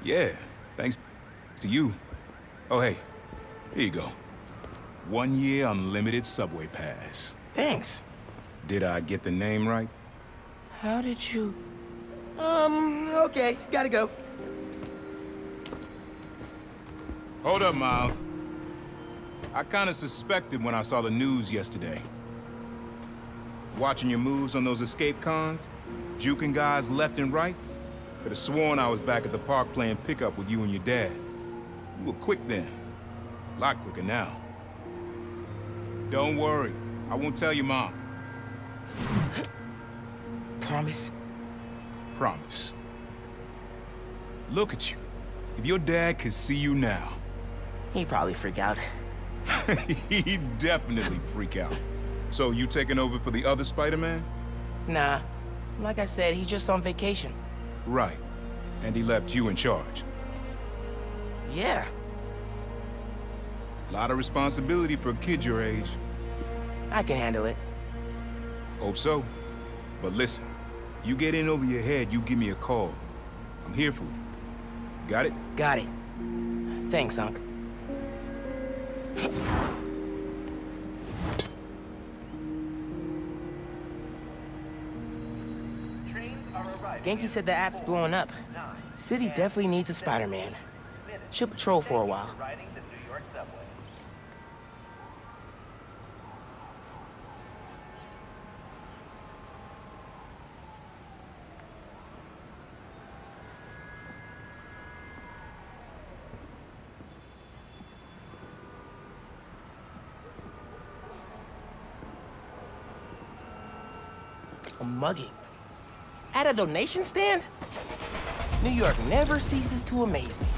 Yeah, thanks to you. Oh, hey, here you go. 1 year unlimited subway pass. Thanks. Did I get the name right? How did you... Okay, gotta go. Hold up, Miles. I kinda suspected when I saw the news yesterday. Watching your moves on those escape cons, juking guys left and right, could've sworn I was back at the park playing pickup with you and your dad. You were quick then. A lot quicker now. Don't worry, I won't tell your mom. Promise? Promise. Look at you. If your dad could see you now... He'd probably freak out. He'd definitely freak out. So you taking over for the other Spider-Man? Nah. Like I said, he's just on vacation. Right. And he left you in charge. Yeah. A lot of responsibility for a kid your age. I can handle it. Hope so. But listen, you get in over your head, you give me a call. I'm here for you. Got it? Got it. Thanks, Unc. Genki said the app's blowing up. City definitely needs a Spider-Man. Should patrol for a while. A mugging. At a donation stand? New York never ceases to amaze me.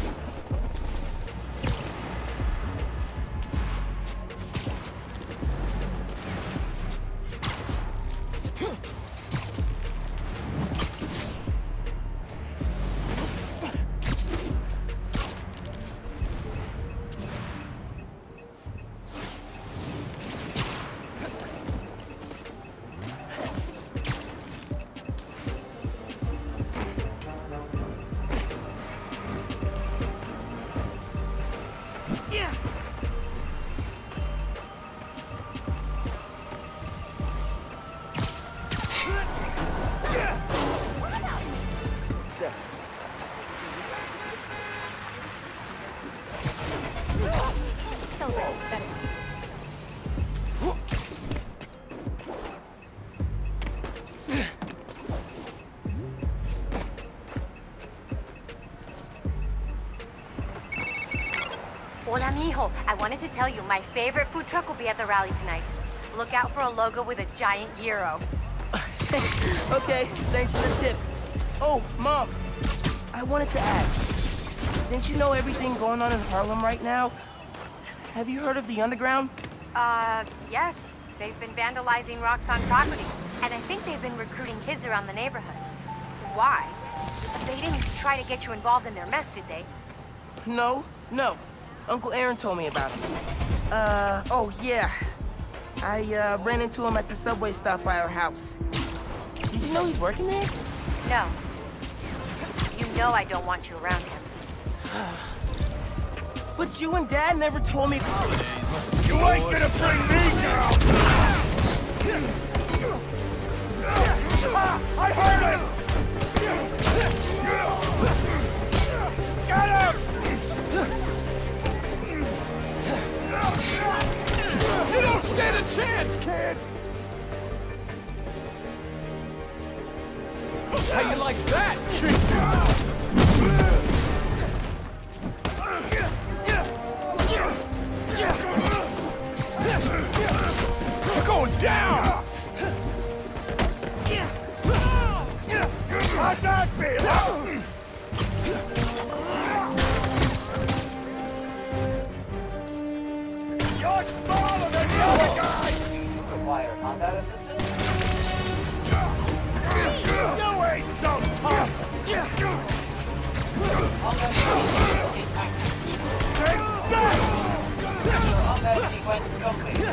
Hola, mijo. I wanted to tell you, my favorite food truck will be at the rally tonight. Look out for a logo with a giant gyro. Okay, thanks for the tip. Oh, Mom, I wanted to ask, since you know everything going on in Harlem right now, have you heard of the Underground? Yes. They've been vandalizing Roxxon property, and I think they've been recruiting kids around the neighborhood. Why? They didn't try to get you involved in their mess, did they? No. Uncle Aaron told me about him. Oh yeah. I ran into him at the subway stop by our house. Did you know he's working there? No. You know I don't want you around him. But you and Dad never told me. You ain't gonna bring me down! I heard him! Get him! You don't stand a chance, kid! How you like that? You're going down! How's that feel? You're smaller than the other guy! Require combat assistance? You ain't so tough! Take that! Combat sequence complete.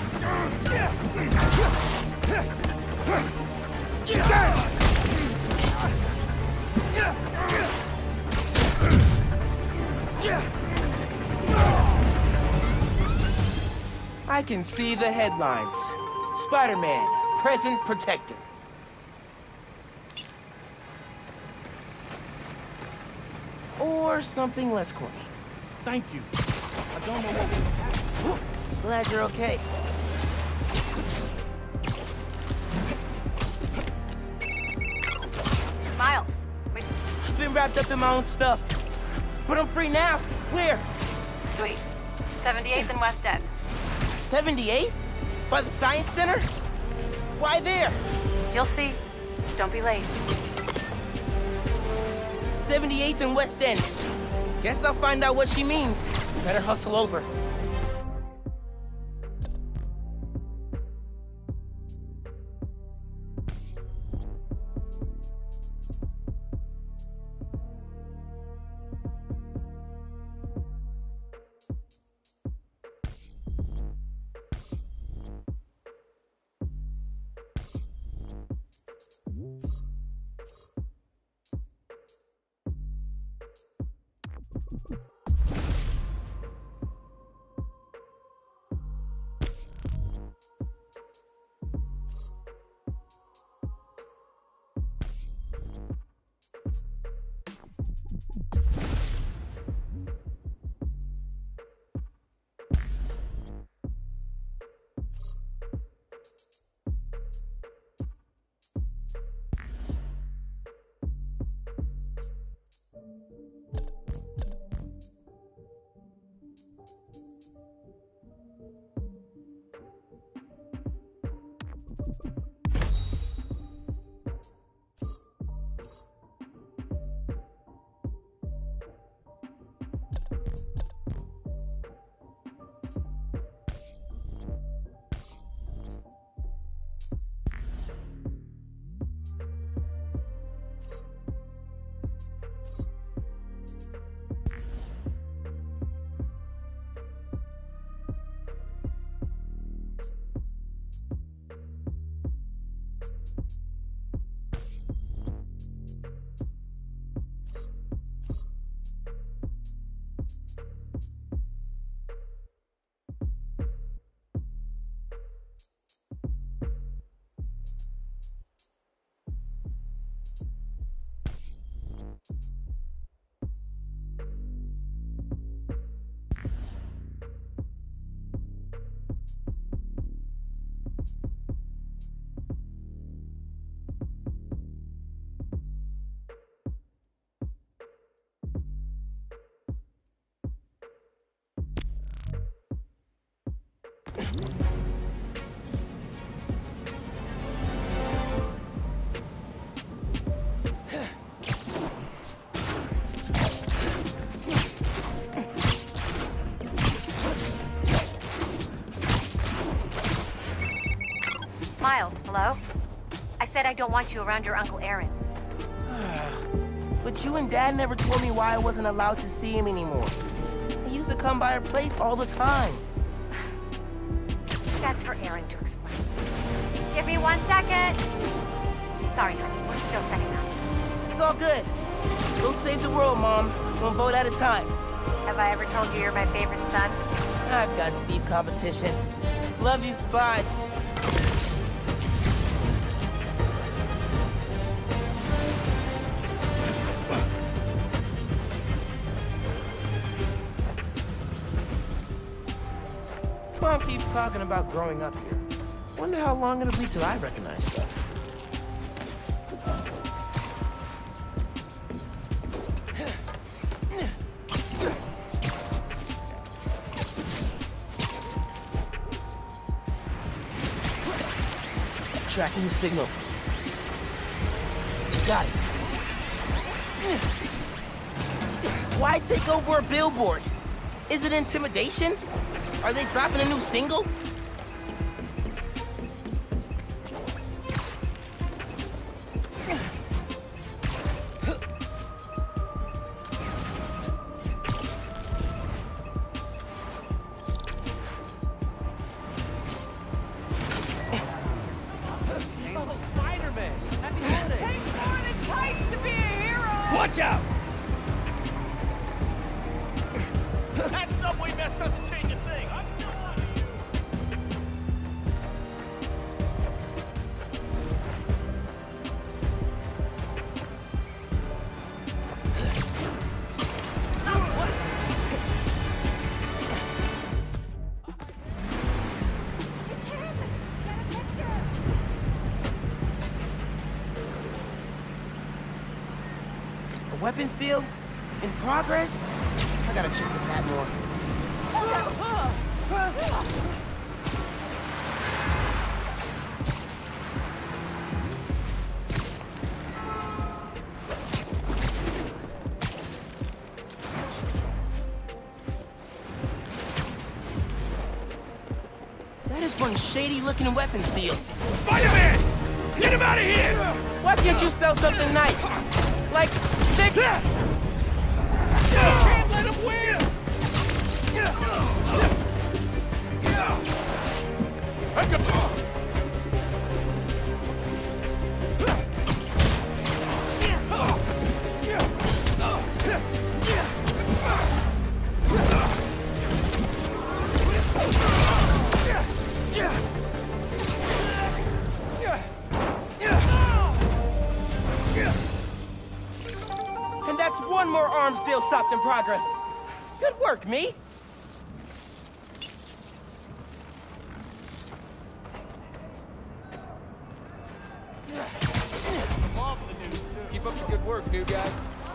I can see the headlines. Spider-Man, present protector. Or something less corny. Thank you. I don't know what we... Glad you're okay. Miles, I've been wrapped up in my own stuff. But I'm free now. Where? sweet. 78th and West End. 78th? By the Science Center? Why there? You'll see. Don't be late. 78th and West End. Guess I'll find out what she means. Better hustle over. Miles, hello? I said I don't want you around your Uncle Aaron. But you and Dad never told me why I wasn't allowed to see him anymore. He used to come by our place all the time. That's for Aaron to explain. Give me 1 second. Sorry, honey, we're still setting up. It's all good. We'll save the world, Mom. One vote at a time. Have I ever told you you're my favorite son? I've got steep competition. Love you. Bye. Mom keeps talking about growing up here. Wonder how long it'll be till I recognize stuff. Tracking the signal. Got it. Why take over a billboard? Is it intimidation? Are they dropping a new single? Spider-Man! Happy holidays! Takes more than kites to be a hero! Watch out! That subway mess doesn't change a thing. I'm still on. A weapons deal? In progress? I gotta check this out more. That is one shady-looking weapons deal. Spider-Man! Get him out of here! Why can't you sell something nice? Like, stick... Can't let him win! And that's one more arms deal stopped in progress. Good work, me. Keep up the good work, new guy.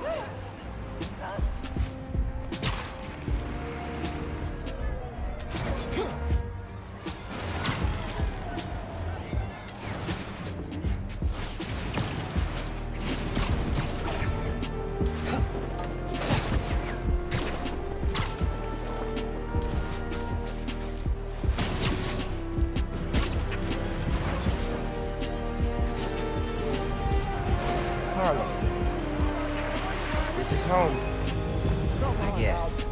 Harlem. This is home. I guess.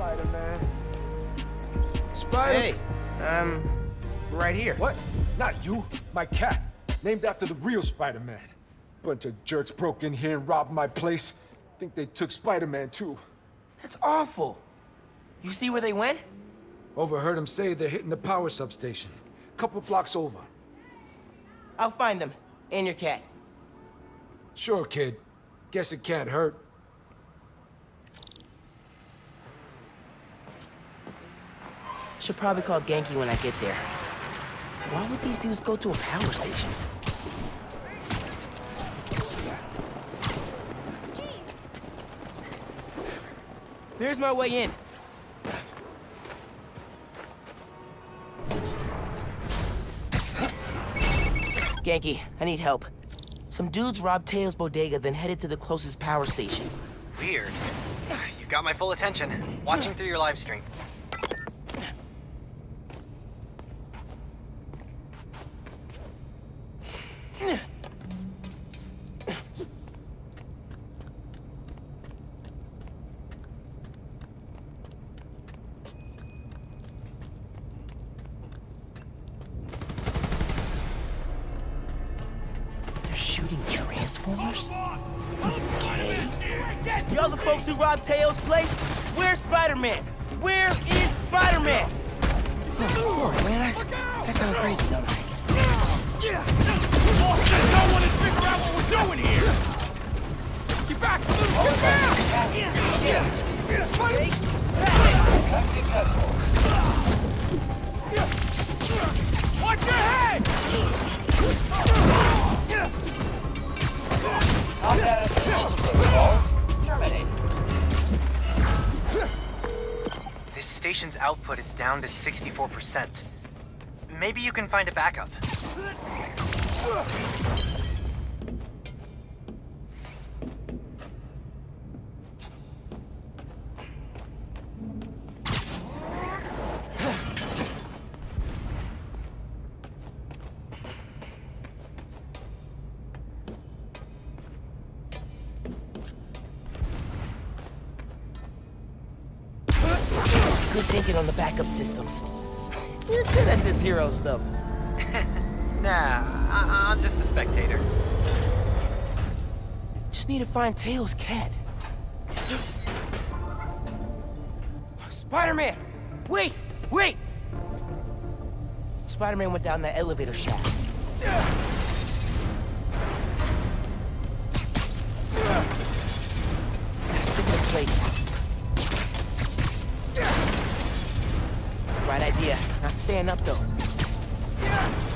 Spider. Hey, right here. What? Not you. My cat. Named after the real Spider-Man. Bunch of jerks broke in here and robbed my place. Think they took Spider-Man too. That's awful. You see where they went? Overheard them say they're hitting the power substation. Couple blocks over. I'll find them. And your cat. Sure, kid. Guess it can't hurt. Should probably call Genki when I get there. Why would these dudes go to a power station? There's my way in. Genki, I need help. Some dudes robbed Teo's bodega, then headed to the closest power station. Weird. You got my full attention. Watching through your live stream. They're shooting Transformers? Okay. Y'all the folks who robbed Teo's place? Where's Spider-Man? Where is Spider-Man? Oh, man, that sounds crazy, don't I? No one has figured out what we're doing here! Get back! Watch your head! This station's output is down to 64%. Maybe you can find a backup. Good thinking on the backup systems. You're good at this hero stuff. Nah, I'm just a spectator. Just need to find Teo's cat. Spider-Man! Wait! Wait! Spider-Man went down that elevator shaft. Gotta stick in place. Right idea. Not staying up, though.